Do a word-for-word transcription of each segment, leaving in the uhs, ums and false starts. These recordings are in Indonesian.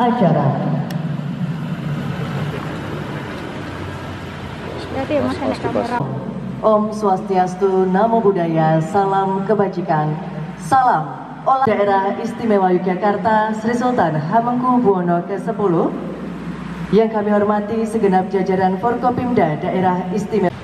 acara. Om Swastiastu, Namo Buddhaya, salam kebajikan, salam olah daerah istimewa Yogyakarta Sri Sultan Hamengkubuwono kesepuluh. Yang kami hormati segenap jajaran Forkopimda Daerah Istimewa.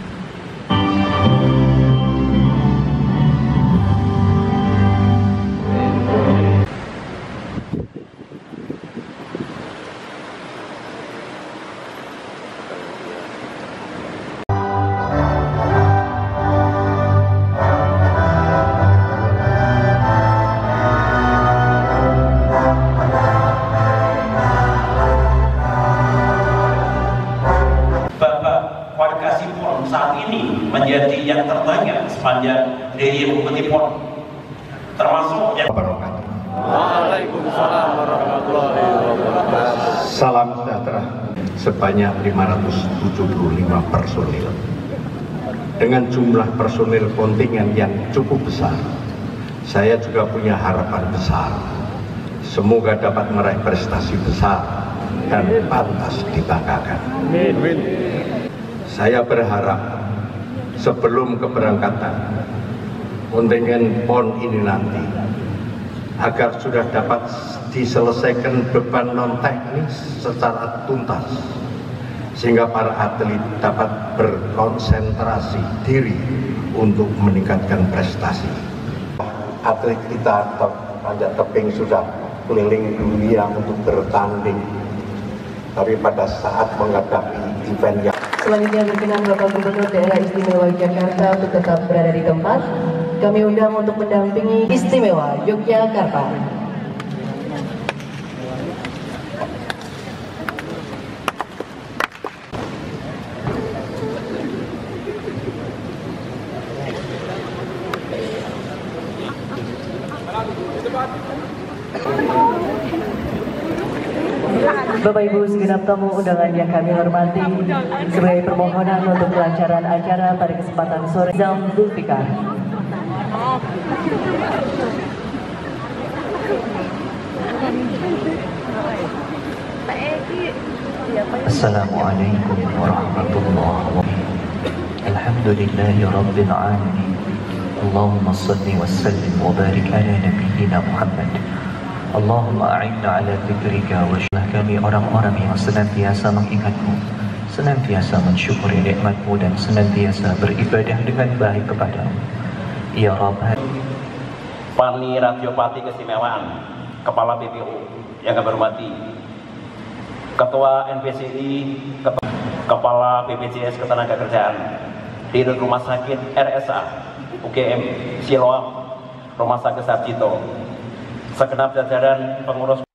Saat ini menjadi yang terbanyak sepanjang D I Y Bupati Pon, termasuk yang Waalaikumsalam warahmatullahi wabarakatuh. Salam sejahtera sebanyak lima ratus tujuh puluh lima personil dengan jumlah personil kontingen yang cukup besar. Saya juga punya harapan besar, semoga dapat meraih prestasi besar dan pantas dibanggakan. Amin. Saya berharap sebelum keberangkatan kontingen PON ini nanti agar sudah dapat diselesaikan beban non teknis secara tuntas sehingga para atlet dapat berkonsentrasi diri untuk meningkatkan prestasi. Atlet kita panjat tebing sudah keliling dunia untuk bertanding, tapi pada saat menghadapi event yang Selanjutnya berkenan Bapak Gubernur Daerah Istimewa Yogyakarta untuk tetap berada di tempat. Kami undang untuk mendampingi Istimewa Yogyakarta. Bapak Ibu segenap tamu undangan yang kami hormati, sebagai permohonan untuk kelancaran acara pada kesempatan sore, Zam Zulfikar. Assalamualaikum warahmatullahi wabarakatuh. Alhamdulillahi rabbil alamin. Allahumma salli wa sallim wa barik ala nabiyyina Muhammad. Allahumma a'inna ala dzikrika wa syukrika. Kami orang-orang yang senantiasa mengingatmu, senantiasa mensyukuri nikmatmu dan senantiasa beribadah dengan baik kepadamu. Ya Rabb. Pani Radiopati Keistimewaan, Kepala B P U yang kami hormati, Ketua N P C I, Ketua, Kepala B P J S Ketenagakerjaan, Dirut Rumah Sakit R S A U G M Siloam, Rumah Sakit Sarjito, segenap jajaran pengurus